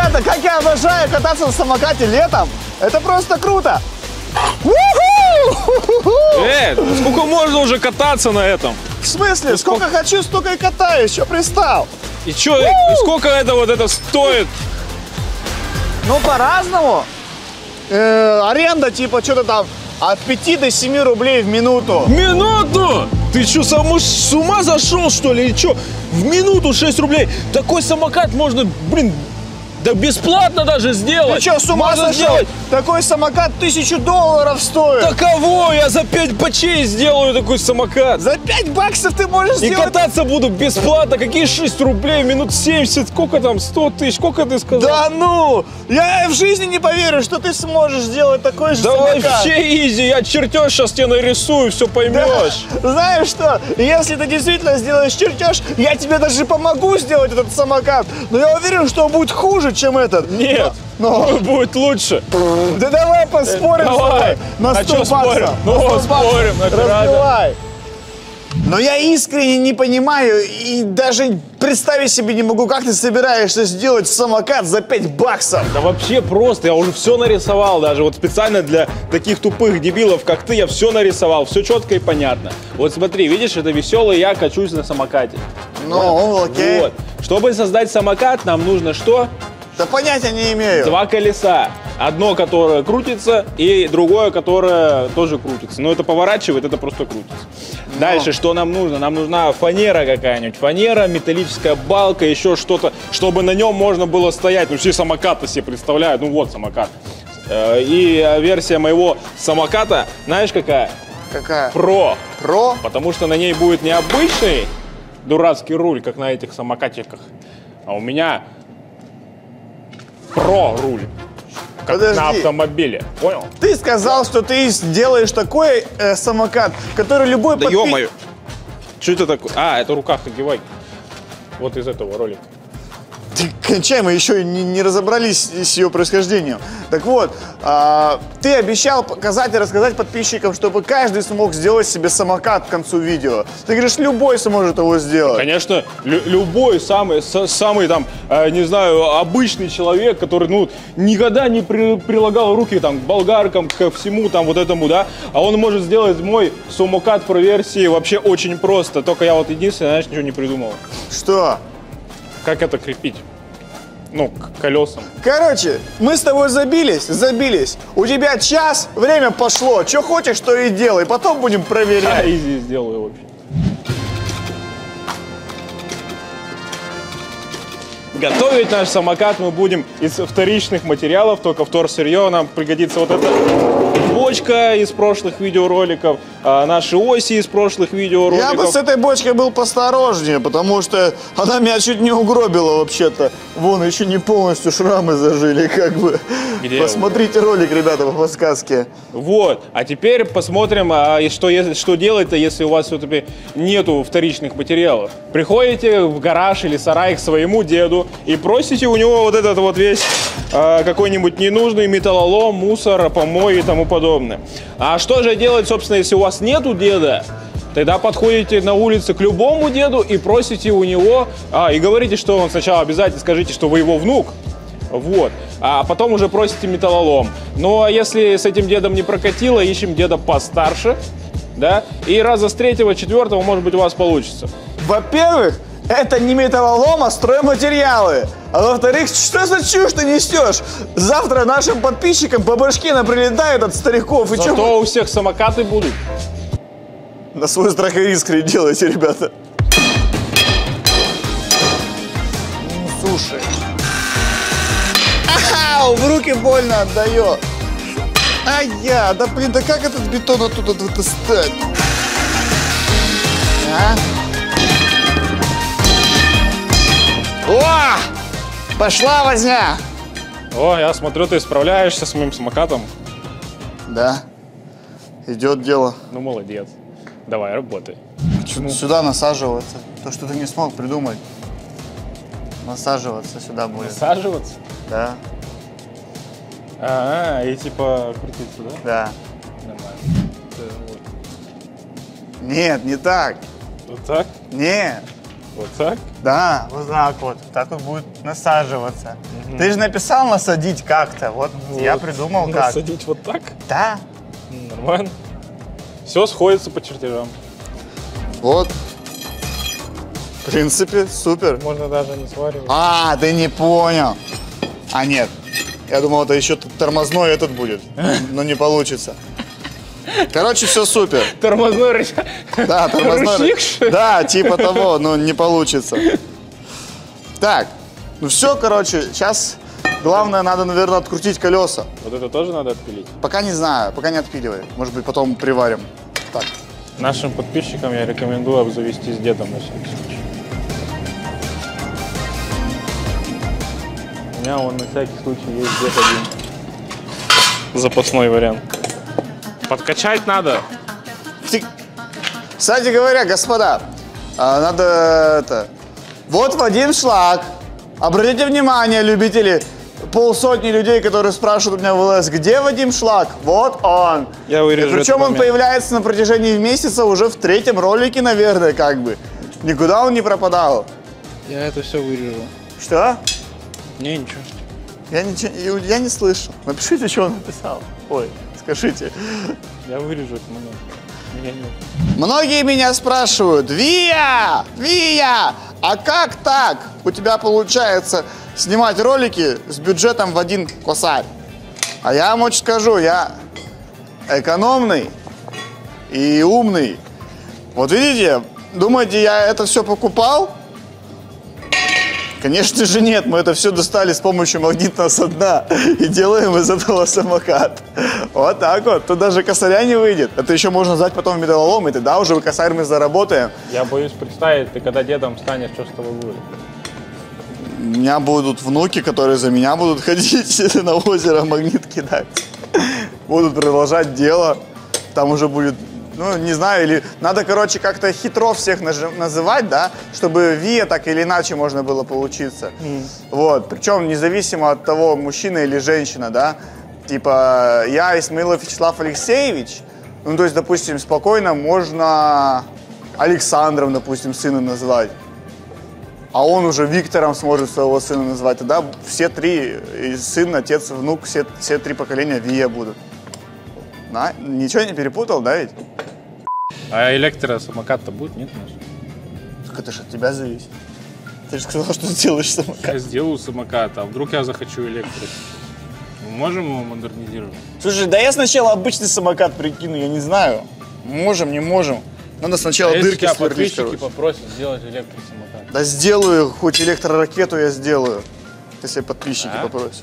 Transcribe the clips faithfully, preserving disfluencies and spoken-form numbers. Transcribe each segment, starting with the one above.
Ребята, как я обожаю кататься на самокате летом. Это просто круто. Эй, сколько можно уже кататься на этом? В смысле? Ну, сколько, сколько хочу, столько и катаюсь. Что пристал? И что, сколько это вот это стоит? Ну, по-разному. Э, аренда типа что-то там от пяти до семи рублей в минуту. Минуту? Ты что, сам с ума зашел, что ли? Или что? В минуту шесть рублей. Такой самокат можно, блин, да бесплатно даже сделать. Ты что, с ума можно сошел? сделать. Такой самокат тысячу долларов стоит. Таково, я за пять бачей сделаю такой самокат. За пять баксов ты можешь И сделать... кататься буду бесплатно. Какие шесть рублей, минут семьдесят, сколько там, сто тысяч, сколько ты сказал? Да ну, я в жизни не поверю, что ты сможешь сделать такой же да самокат. Да вообще изи, я чертеж сейчас тебе нарисую, все поймешь. Да. Знаешь что, если ты действительно сделаешь чертеж, я тебе даже помогу сделать этот самокат. Но я уверен, что он будет хуже, чем этот. Нет, но... но... будет лучше. Да давай поспорим давай. с тобой на а сто баксов. Ну, спорим, разбивай. Но я искренне не понимаю и даже представить себе не могу, как ты собираешься сделать самокат за пять баксов. Да вообще просто, я уже все нарисовал даже, вот специально для таких тупых дебилов, как ты, я все нарисовал, все четко и понятно. Вот смотри, видишь, это веселый я качусь на самокате. Ну, вот. окей. Вот. Чтобы создать самокат, нам нужно что? Да понятия не имею. Два колеса. Одно, которое крутится, и другое, которое тоже крутится. Но это поворачивает, это просто крутится. Но. Дальше, что нам нужно? Нам нужна фанера какая-нибудь. Фанера, металлическая балка, еще что-то, чтобы на нем можно было стоять. Ну, все самокаты себе представляют. Ну, вот самокат. И версия моего самоката, знаешь, какая? Какая? Про. Про? Потому что на ней будет не обычный дурацкий руль, как на этих самокатиках, а у меня про руль. Как Подожди. На автомобиле, понял? Ты сказал, что ты сделаешь такой э, самокат, который любой Да подпи... ё-моё! Что это такое? А, это рукав одевай. Вот из этого ролика. Ты кончай, мы еще не, не разобрались с ее происхождением. Так вот, а, ты обещал показать и рассказать подписчикам, чтобы каждый смог сделать себе самокат к концу видео. Ты говоришь, любой сможет его сделать. Конечно, лю любой самый, самый там, э, не знаю, обычный человек, который, ну, никогда не при прилагал руки там к болгаркам, ко всему там вот этому, да, а он может сделать мой самокат про версии вообще очень просто. Только я вот единственное, знаешь, ничего не придумал. Что? Как это крепить? Ну, к колесам. Короче, мы с тобой забились, забились. У тебя час, время пошло. Что хочешь, то и делай. Потом будем проверять. Я изи сделаю вообще. Готовить наш самокат мы будем из вторичных материалов, только вторсырье. Нам пригодится вот эта бочка из прошлых видеороликов, а наши оси из прошлых видеороликов. Я бы с этой бочкой был посторожнее, потому что она меня чуть не угробила вообще-то. Вон, еще не полностью шрамы зажили, как бы. Где Посмотрите ролик, ребята, по подсказке. Вот, а теперь посмотрим, а, что, если, что делать-то, если у вас все-таки нету вторичных материалов. Приходите в гараж или сарай к своему деду и просите у него вот этот вот весь а, какой-нибудь ненужный металлолом, мусор, помой и тому подобное. А что же делать, собственно, если у вас нету деда? Тогда подходите на улице к любому деду и просите у него, а, и говорите, что он сначала обязательно скажите, что вы его внук. Вот. А потом уже просите металлолом. Ну, а если с этим дедом не прокатило, ищем деда постарше, да, и раза с третьего, четвертого, может быть, у вас получится. Во-первых, это не металлолом, а стройматериалы. А во-вторых, что за чушь ты несешь? Завтра нашим подписчикам по башке наприлетает от стариков. И Зато чё... у всех самокаты будут. На свой страх и риск делайте, ребята. Слушай. Ау, в руки больно отдает. Ай я, да блин, да как этот бетон оттуда достать? А? О! Пошла возня! О, я смотрю, ты справляешься с моим самокатом. Да, идет дело. Ну, молодец. Давай, работай. Почему? Сюда насаживаться. То, что ты не смог придумать. Насаживаться сюда будет. Насаживаться? Да. А, -а и типа крутиться, да? Да. Нормально. Вот. Нет, не так. Вот так? Нет. Вот так? Да, вот так вот. Так вот будет насаживаться. Угу. Ты же написал насадить как-то. Вот, вот я придумал как. Насадить вот так? Да. Нормально. Все сходится по чертежам. Вот. В принципе, супер. Можно даже не сваривать. А, ты не понял. А, нет. Я думал, это еще тормозной этот будет. Но не получится. Короче, все супер. Тормозной рычаг. Да, тормозной рычаг. Да, типа того, но не получится. Так, ну все, короче, сейчас главное, надо, наверное, открутить колеса. Вот это тоже надо отпилить? Пока не знаю, пока не отпиливай. Может быть, потом приварим. Так. Нашим подписчикам я рекомендую обзавестись дедом на всякий случай. У меня он на всякий случай есть дед один. Запасной вариант. Подкачать надо. Ты... Кстати говоря, господа, надо это... Вот в один шлак. Обратите внимание, любители, полсотни людей, которые спрашивают у меня в ЛС, где Вадим Шлак? Вот он. Я вырежу. И причем он появляется на протяжении месяца уже в третьем ролике, наверное, как бы. Никуда он не пропадал. Я это все вырежу. Что? Не, ничего. Я, ничего, я не слышу. Напишите, что он написал. Ой, скажите. Я вырежу этот момент. Меня нет. Многие меня спрашивают, Вия, Вия, а как так? У тебя получается снимать ролики с бюджетом в один косарь. А я вам очень скажу, я экономный и умный. Вот видите, думаете, я это все покупал? Конечно же нет, мы это все достали с помощью магнитного садна и делаем из этого самокат. Вот так вот, тут даже косаря не выйдет. Это еще можно сдать потом в металлолом, и тогда уже косарь мы заработаем. Я боюсь представить, ты когда дедом станешь, что с тобой будет? У меня будут внуки, которые за меня будут ходить на озеро магнит кидать. Будут продолжать дело. Там уже будет, ну, не знаю, или надо, короче, как-то хитро всех называть, да, чтобы Вия так или иначе можно было получиться. Mm. Вот, причем независимо от того, мужчина или женщина, да. Типа, я Исмаилов Вячеслав Алексеевич, ну, то есть, допустим, спокойно можно Александром, допустим, сына назвать. А он уже Виктором сможет своего сына назвать. Тогда все три, и сын, отец, внук, все, все три поколения Вия будут. На, ничего не перепутал, да ведь? А электросамокат-то будет, нет? Так это же от тебя зависит. Ты же сказал, что сделаешь самокат. Я сделаю самокат, а вдруг я захочу электрик? Мы можем его модернизировать? Слушай, да я сначала обычный самокат прикину, я не знаю. Можем, не можем. Надо сначала а дырки если сверлить, подписчики попросят сделать электросамокат? Да сделаю, хоть электроракету я сделаю. Если подписчики а? попросят.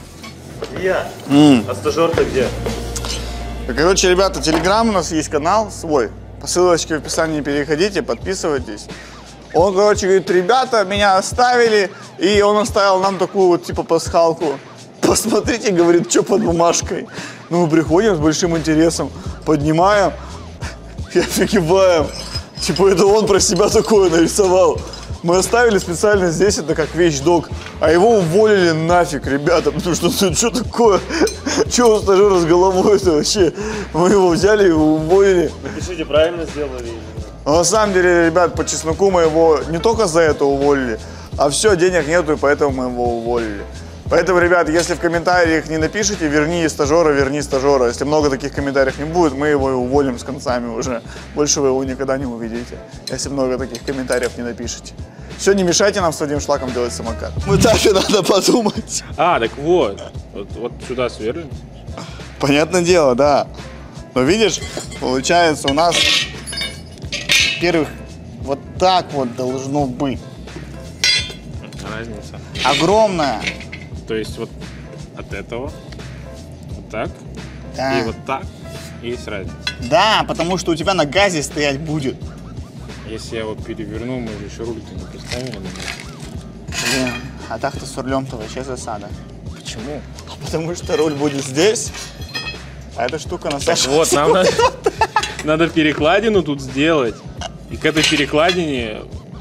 Я. Mm. А стажер-то где? Короче, ребята, телеграм у нас есть канал свой. По ссылочке в описании переходите, подписывайтесь. Он, короче, говорит, ребята, меня оставили, и он оставил нам такую вот, типа, пасхалку. Посмотрите, говорит, что под бумажкой. Ну, мы приходим с большим интересом, поднимаем и офигеваем. Типа, это он про себя такое нарисовал. Мы оставили специально здесь, это как вещдок, а его уволили нафиг, ребята, потому что ну, что такое? Что у стажера с головой-то вообще? Мы его взяли и уволили. Напишите, правильно сделали. Но на самом деле, ребят, по чесноку мы его не только за это уволили, а все, денег нету, и поэтому мы его уволили. Поэтому, ребят, если в комментариях не напишите, верни стажера, верни стажера. Если много таких комментариев не будет, мы его и уволим с концами уже. Больше вы его никогда не увидите, если много таких комментариев не напишите. Все, не мешайте нам с Вадимом Шлаком делать самокат. В этапе надо подумать. А, так вот. Вот, вот сюда сверлим. Понятное дело, да. Но видишь, получается у нас, во-первых, вот так вот должно быть. Разница. Огромная. То есть вот от этого, вот так, Да. и вот так, и есть разница. Да, потому что у тебя на газе стоять будет. Если я его переверну, мы же еще руль-то не поставили. Блин, а так-то с рулем-то вообще засада. Почему? Потому что руль будет здесь, а эта штука на Так вот, нам надо, надо перекладину тут сделать. И к этой перекладине...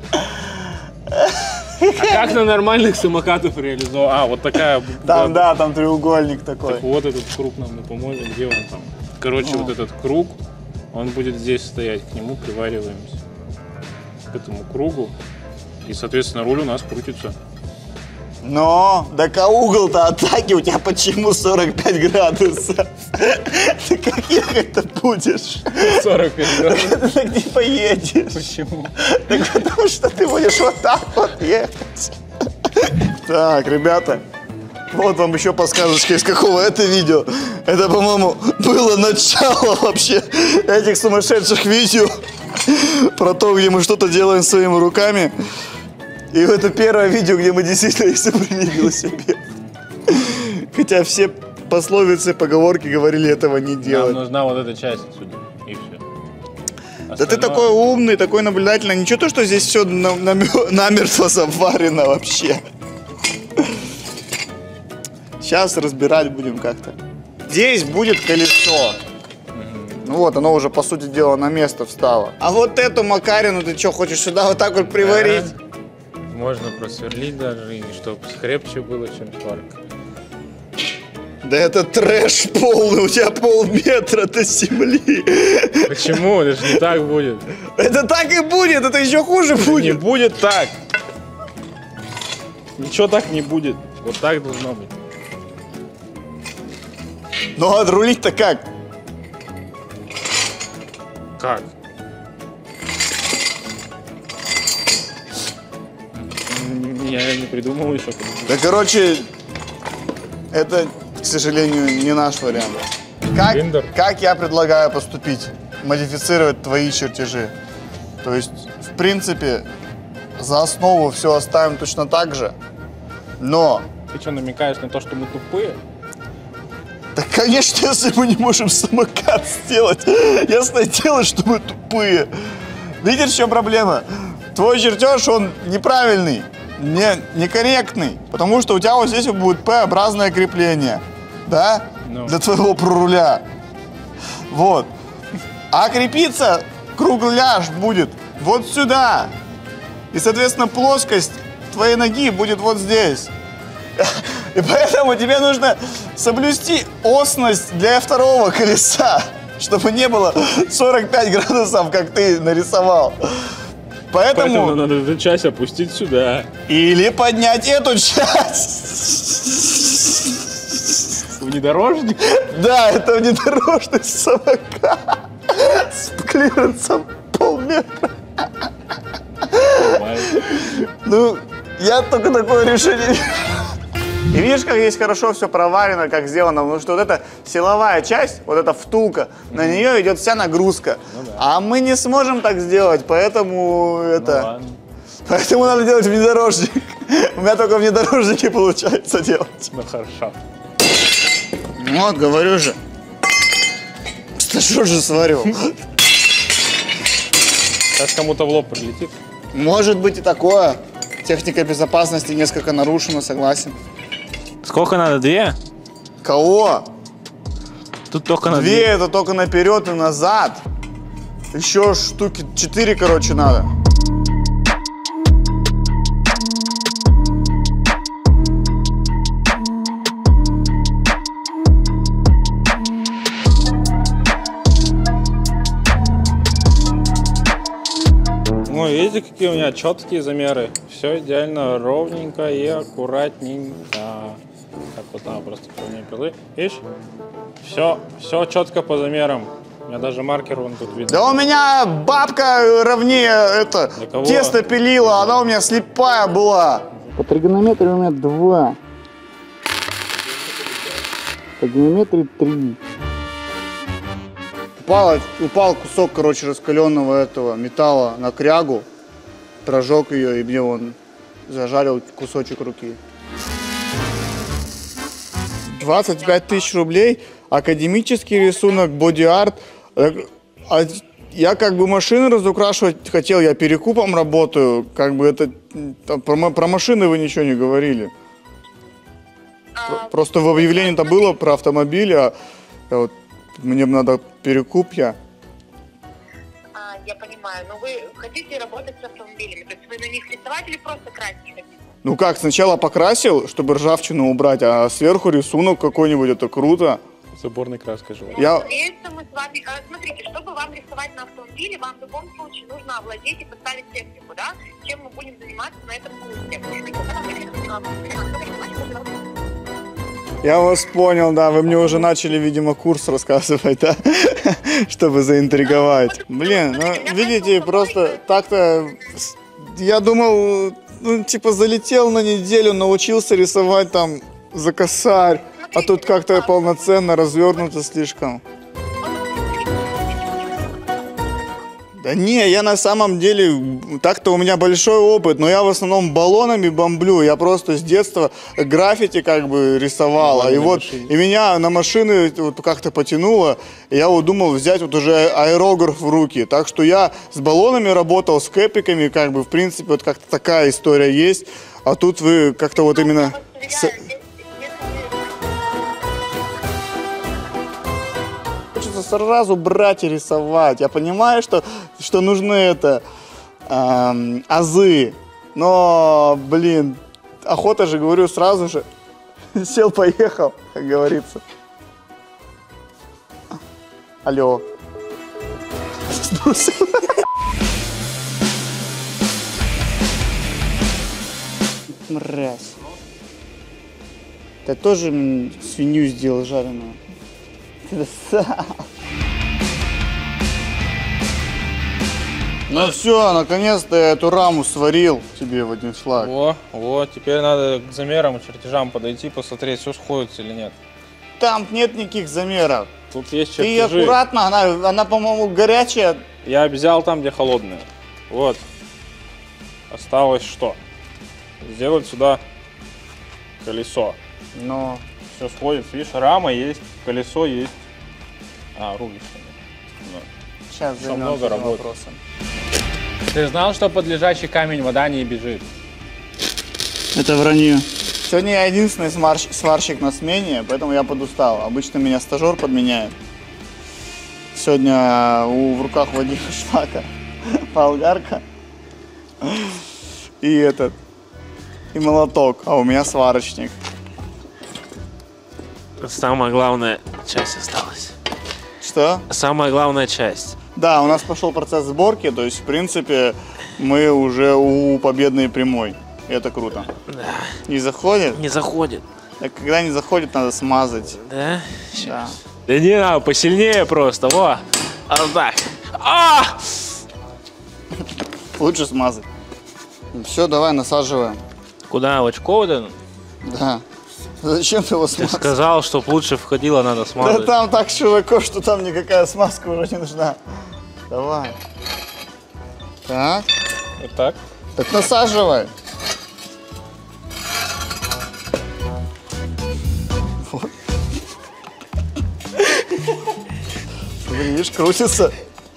А как на нормальных самокатах реализовать? А, вот такая... Там, да, там треугольник такой. Так вот этот круг нам не поможет, где он там? Короче, О. вот этот круг, он будет здесь стоять, к нему привариваемся. К этому кругу И, соответственно, руль у нас крутится. Но, так а угол-то атаки у тебя почему сорок пять градусов? Ты как ехать-то будешь? сорок пять градусов. Ты так не поедешь. Почему? Так потому что ты будешь вот так вот ехать. Так, ребята, вот вам еще подсказочка, из какого это видео. Это, по-моему, было начало вообще этих сумасшедших видео про то, где мы что-то делаем своими руками. И это первое видео, где мы действительно изобрели велосипед. Хотя все пословицы, поговорки говорили этого не делать. Нам нужна вот эта часть отсюда, и все. Да ты такой умный, такой наблюдательный. Ничего то, что здесь все на- намё- намертво заварено вообще. Сейчас разбирать будем как-то. Здесь будет колесо. Ну вот, оно уже, по сути дела, на место встало. А вот эту Макарину ты что, хочешь сюда вот так вот приварить? Можно просверлить даже, и чтобы крепче было, чем шварк. Да это трэш полный, у тебя полметра до земли. Почему? Это же не так будет. Это так и будет, это еще хуже Не будет. будет так. Ничего так не будет. Вот так должно быть. Ну а рулить-то как? Как? Я не придумал еще. Да, короче, это, к сожалению, не наш вариант. Как, Бендер? как я предлагаю поступить? Модифицировать твои чертежи. То есть, в принципе, за основу все оставим точно так же, но... Ты что, намекаешь на то, что мы тупые? Да, конечно, если мы не можем самокат сделать, ясное дело, что мы тупые. Видишь, в чем проблема? Твой чертеж, он неправильный, не, некорректный, потому что у тебя вот здесь будет П-образное крепление, да, Ну. для твоего проруля. Вот. А крепиться кругляш будет вот сюда. И, соответственно, плоскость твоей ноги будет вот здесь. И поэтому тебе нужно соблюсти осность для второго колеса, чтобы не было сорок пять градусов, как ты нарисовал. Поэтому... Поэтому надо эту часть опустить сюда. Или поднять эту часть. Внедорожник? Да, это внедорожный самокат с клиренсом полметра. Нормально. Ну, я только такое решение. И видишь, как здесь хорошо все проварено, как сделано, потому что вот эта силовая часть, вот эта втулка, на нее идет вся нагрузка. Ну да. А мы не сможем так сделать, поэтому Ну это... ладно. Поэтому надо делать внедорожник. У меня только внедорожники получается делать. Ну хорошо. Вот, говорю же. Стажер же сварил. Сейчас кому-то в лоб прилетит. Может быть и такое. Техника безопасности несколько нарушена, согласен. Сколько надо? Две? Кого? Тут только на Две это только наперед и назад. Еще штуки четыре, короче, надо. Ну, видите, какие у меня четкие замеры. Все идеально ровненько и аккуратненько. Так вот надо просто поменять пилы. Видишь? Все, все четко по замерам. У меня даже маркер вон тут видно. Да у меня бабка ровнее это Для кого? тесто пилила, она у меня слепая была. По тригонометрии у меня два. По геометрии три. Упал, упал кусок, короче, раскаленного этого металла на крягу, прожег ее, и мне он зажарил кусочек руки. двадцать пять тысяч рублей, академический рисунок, боди-арт. А я как бы машины разукрашивать хотел, я перекупом работаю, как бы это... там про, ма- про машины вы ничего не говорили. Про- Просто в объявлении-то было про автомобили, а я вот, мне надо перекуп я. А, я понимаю, но вы хотите работать с автомобилями, то есть вы на них рисовать или просто красить хотите? Ну как, сначала покрасил, чтобы ржавчину убрать, а сверху рисунок какой-нибудь, это круто. Заборной краской желательно. Я... Разумеется, мы с вами... э, Смотрите, чтобы вам рисовать на автомобиле, вам в любом случае нужно овладеть и поставить технику, да? Чем мы будем заниматься на этом курсе. Я вас понял, да, вы мне уже начали, видимо, курс рассказывать, да, чтобы заинтриговать. Блин, ну, видите, просто так-то, я думал, ну, типа, залетел на неделю, научился рисовать там за косарь, а тут как-то полноценно развернуто слишком. Да не, я на самом деле, так-то у меня большой опыт, но я в основном баллонами бомблю, я просто с детства граффити как бы рисовала, и вот, и меня на машины вот как-то потянуло, и я вот думал взять вот уже аэрограф в руки, так что я с баллонами работал, с кэпиками, как бы, в принципе, вот как-то такая история есть, а тут вы как-то вот именно... С... Хочется сразу брать и рисовать. Я понимаю, что, что нужны это эм, азы. Но, блин, охота же, говорю, сразу же. Сел, поехал, как говорится. Алло. Мразь. Ты тоже свинью сделал жареную. Ну все, наконец-то я эту раму сварил тебе в один шаг. О, вот, теперь надо к замерам и чертежам подойти, посмотреть, все сходится или нет. Там нет никаких замеров. Тут есть Ты чертежи. аккуратно, она, она по-моему, горячая. Я взял там, где холодная. Вот. Осталось что? Сделать сюда колесо. Но... Все сходит, видишь, рама есть, колесо есть. А, руль еще нет. Сейчас Еще много работы. вопросом. Ты знал, что под лежачий камень вода не бежит? Это вранье. Сегодня я единственный сварщик, сварщик на смене, поэтому я подустал. Обычно меня стажер подменяет. Сегодня у, в руках Вадима Шлака болгарка и этот, и молоток, а у меня сварочник. Самая главная часть осталась. Что? Самая главная часть. Да, у нас пошел процесс сборки, то есть, в принципе, мы уже у победной прямой. И это круто. Да. Не заходит? Не заходит. А когда не заходит, надо смазать. Да? Да. Да не надо, посильнее просто, во. А вот так. А! Лучше смазать. Все, давай насаживаем. Куда, в очко вот это? Да. Зачем ты его Ты смазать? сказал, чтоб лучше входило, надо Да смазать. там так широко, что там никакая смазка уже не нужна. Давай. Так. Вот так. Так насаживай. Вот. Смотри, видишь, крутится.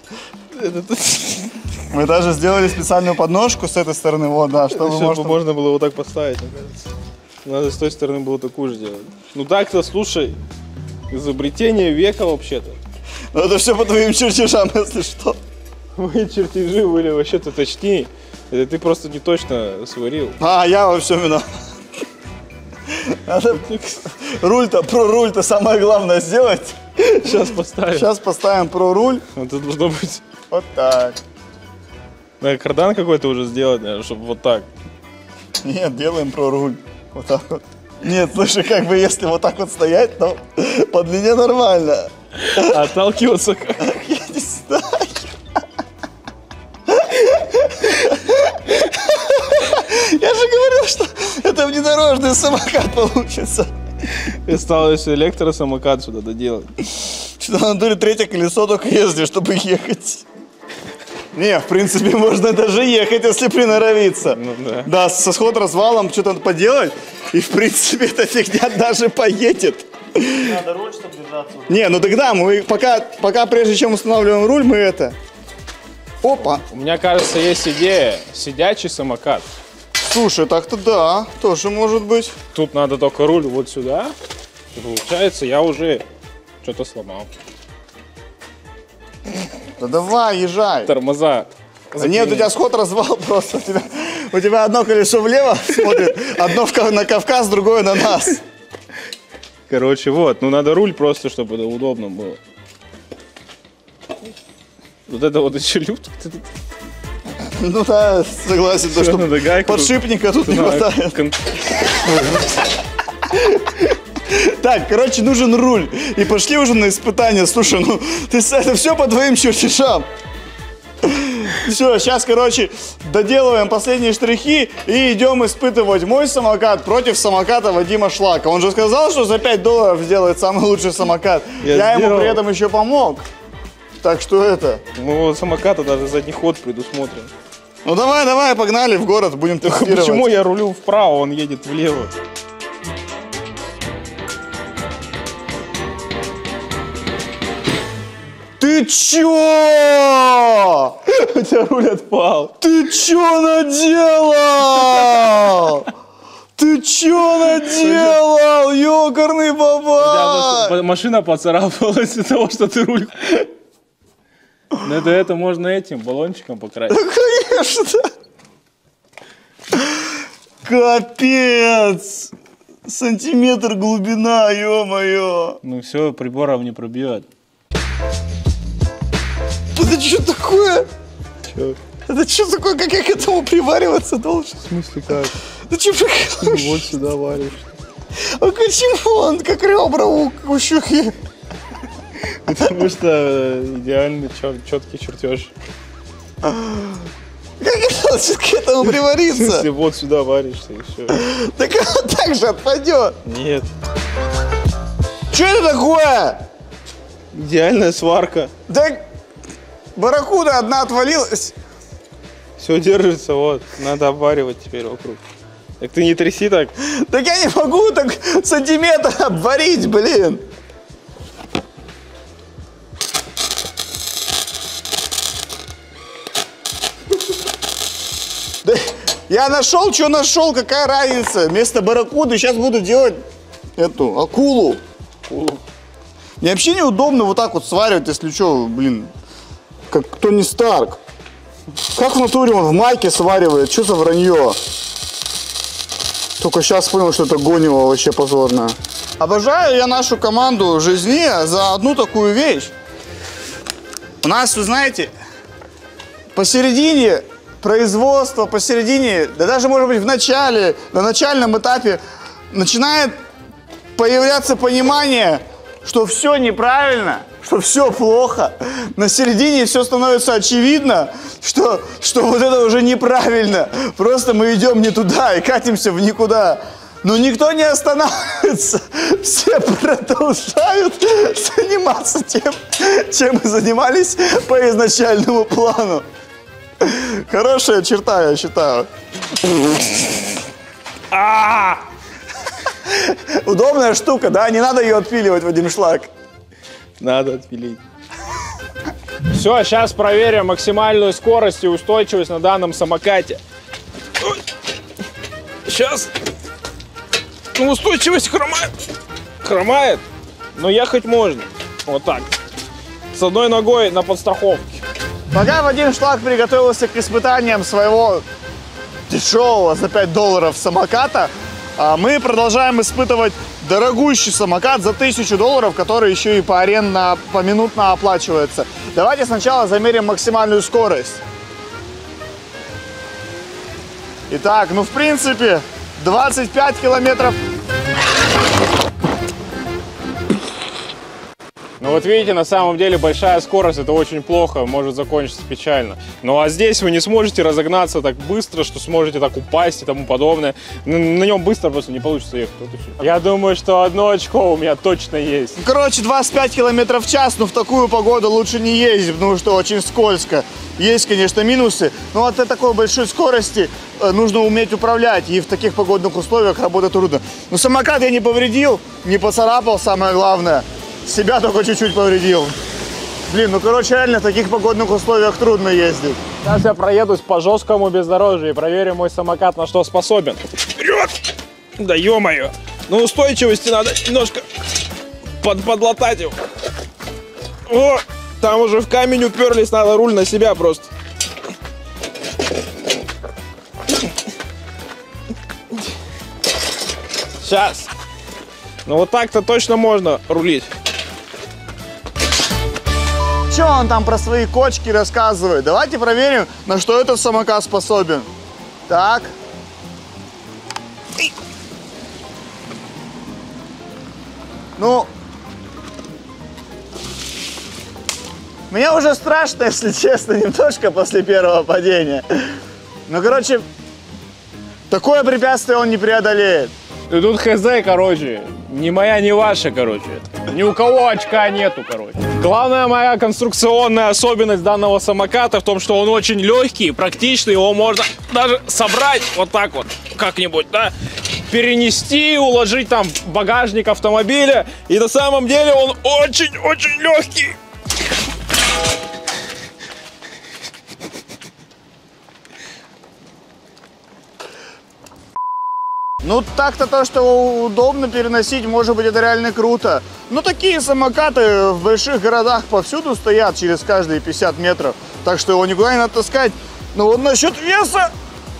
Мы даже сделали специальную подножку с этой стороны, вот, да, чтобы Чтобы можно... можно было вот так поставить, мне кажется. Надо с той стороны было такую же делать. Ну так-то, слушай, изобретение века вообще-то. Ну это все по твоим чертежам, если что. Мои чертежи были вообще-то точнее. Это ты просто не точно сварил. А, я во всем виноват. Надо руль-то, про руль-то самое главное сделать. Сейчас поставим. Сейчас поставим про руль. Вот это должно быть. Вот так. Надо кардан какой-то уже сделать, наверное, чтобы вот так. Нет, делаем про руль. Вот так вот. Нет, слушай, как бы если вот так вот стоять, то по длине нормально. А отталкиваться как? Я не знаю. Я же говорил, что это внедорожный самокат получится. И осталось электросамокат сюда доделать. Что на натуре третье колесо только ездишь, чтобы ехать. Не, в принципе, можно даже ехать, если приноровиться. Ну да. Да, со сход-развалом что-то поделать, и, в принципе, эта фигня даже поедет. Надо руль, чтобы держаться. Не, ну тогда мы пока, пока прежде чем устанавливаем руль, мы это... Опа! У меня, кажется, есть идея. Сидячий самокат. Слушай, так-то да, тоже может быть. Тут надо только руль вот сюда. И получается, я уже что-то сломал. Да давай, езжай. Тормоза. Да нет, у тебя сход-развал просто. У тебя, у тебя одно колесо влево смотрит, одно в, на Кавказ, другое на нас. Короче, вот, ну надо руль просто, чтобы это удобно было. Вот это вот еще люфт. Ну да, согласен, то, Всё, что надо гайку. подшипника тут не Надо хватает. кон- Так, короче, нужен руль. И пошли уже на испытания. Слушай, ну, ты, с- это все по твоим чертежам. Все, сейчас, короче, доделываем последние штрихи и идем испытывать мой самокат против самоката Вадима Шлака. Он же сказал, что за пять долларов сделает самый лучший самокат. Я Я, ему сделал. при этом еще помог. Так что это... Ну, вот самоката даже задний ход предусмотрен. Ну давай, давай, погнали в город, будем тестировать. Почему я рулю вправо, он едет влево? Ты чё? У тебя руль отпал. Ты чё наделал? Ты чё наделал, ёкарный баба? Да, машина поцарапалась из-за того, что ты руль... Ну это, это можно этим баллончиком покрасить. Конечно. Капец. Сантиметр глубина, ё-моё. Ну все, приборов не пробьет. Это что такое? Чё? Это что такое? Как я к этому привариваться должен? В смысле как? Ты что прикалываешь? Вот сюда варишь. А почему он как ребра у, у щуки? Потому что идеальный четкий чертеж. Как это к этому привариться? Если вот сюда варишься и все. Так он так же отпадет. Нет. Что это такое? Идеальная сварка. Да барракуда одна отвалилась. Все держится, вот. Надо обваривать теперь вокруг. Так ты не тряси так. Так я не могу так сантиметр обварить, блин. Да я нашел, что нашел, какая разница. Вместо барракуды сейчас буду делать эту акулу. Мне вообще неудобно вот так вот сваривать, если что, блин, как Тони Старк. Как в натуре он в майке сваривает, что за вранье? Только сейчас понял, что это гонево вообще позорно. Обожаю я нашу команду жизни за одну такую вещь. У нас, вы знаете, посередине производства, посередине, да даже, может быть, в начале, на начальном этапе начинает появляться понимание, что все неправильно, что все плохо. На середине все становится очевидно, что, что вот это уже неправильно. Просто мы идем не туда и катимся в никуда. Но никто не останавливается. Все продолжают заниматься тем, чем мы занимались по изначальному плану. Хорошая черта, я считаю. А! Удобная штука, да? Не надо ее отпиливать, Вадим Шлак. Надо отпилить. Все, сейчас проверим максимальную скорость и устойчивость на данном самокате. Сейчас. Ну, устойчивость хромает. Хромает, но ехать можно. Вот так. С одной ногой на подстраховке. Пока Вадим Шлак приготовился к испытаниям своего дешевого за пять долларов самоката, а мы продолжаем испытывать дорогущий самокат за тысячу долларов, который еще и по арендно, поминутно оплачивается. Давайте сначала замерим максимальную скорость. Итак, ну в принципе двадцать пять километров. Ну вот видите, на самом деле большая скорость — это очень плохо, может закончиться печально. Ну а здесь вы не сможете разогнаться так быстро, что сможете так упасть и тому подобное. На, на нем быстро просто не получится ехать. Вот и всё. Я думаю, что одно очко у меня точно есть. Короче, двадцать пять километров в час, но в такую погоду лучше не ездить, потому что очень скользко. Есть, конечно, минусы, но от такой большой скорости э, нужно уметь управлять, и в таких погодных условиях работать трудно. Но самокат я не повредил, не поцарапал, самое главное. Себя только чуть-чуть повредил. Блин, ну короче, реально в таких погодных условиях трудно ездить. Сейчас я проедусь по жесткому бездорожью и проверю мой самокат на что способен. Вперед! Да ё-моё! На устойчивости надо немножко под подлатать его. О! Там уже в камень уперлись, надо руль на себя просто. Сейчас. Но вот так-то точно можно рулить. Че он там про свои кочки рассказывает? Давайте проверим, на что этот самокат способен. Так. Эй. Ну, мне уже страшно, если честно, немножко после первого падения. Ну, короче, такое препятствие он не преодолеет. И тут хз, короче, ни моя, ни ваша, короче. Ни у кого очка нету, короче. Главная моя конструкционная особенность данного самоката в том, что он очень легкий, практичный, его можно даже собрать вот так вот, как-нибудь, да, перенести, уложить там в багажник автомобиля. И на самом деле он очень-очень легкий. Ну, так-то то, что удобно переносить, может быть, это реально круто. Но такие самокаты в больших городах повсюду стоят через каждые пятьдесят метров. Так что его никуда не надо таскать. Но вот насчет веса...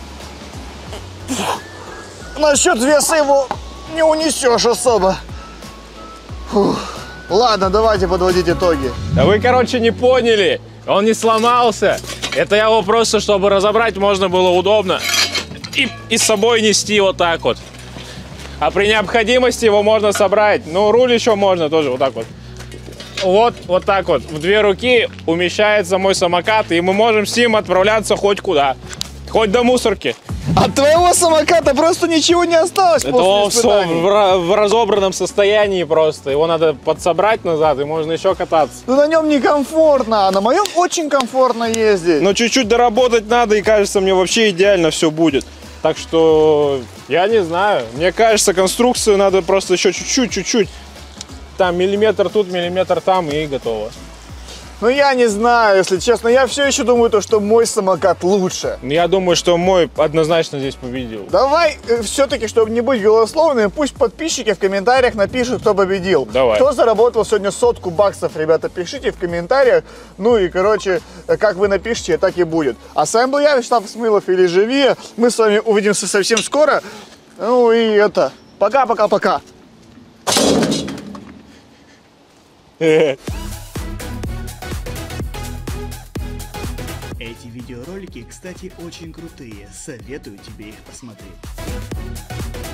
Насчет веса его не унесешь особо. Фух. Ладно, давайте подводить итоги. Да вы, короче, не поняли. Он не сломался. Это я его просто, чтобы разобрать, можно было удобно. И, и с собой нести вот так вот. А при необходимости его можно собрать. Ну, руль еще можно тоже вот так вот. Вот, вот так вот. В две руки умещается мой самокат, и мы можем с ним отправляться хоть куда. Хоть до мусорки. От твоего самоката просто ничего не осталось Это после он испытаний. в, в разобранном состоянии просто. Его надо подсобрать назад, и можно еще кататься. Ну, на нем некомфортно, а на моем очень комфортно ездить. Но чуть-чуть доработать надо, и кажется, мне вообще идеально все будет. Так что, я не знаю. Мне кажется, конструкцию надо просто еще чуть-чуть, чуть-чуть. Там миллиметр тут, миллиметр там, и готово. Ну, я не знаю, если честно. Я все еще думаю, то, что мой самокат лучше. Я думаю, что мой однозначно здесь победил. Давай, э, все-таки, чтобы не быть голословным, пусть подписчики в комментариях напишут, кто победил. Давай. Кто заработал сегодня сотку баксов, ребята, пишите в комментариях. Ну и, короче, э, как вы напишите, так и будет. А с вами был я, Вячеслав Смылов, или Живи. Мы с вами увидимся совсем скоро. Ну и это, пока-пока-пока. Эти видеоролики, кстати, очень крутые. Советую тебе их посмотреть.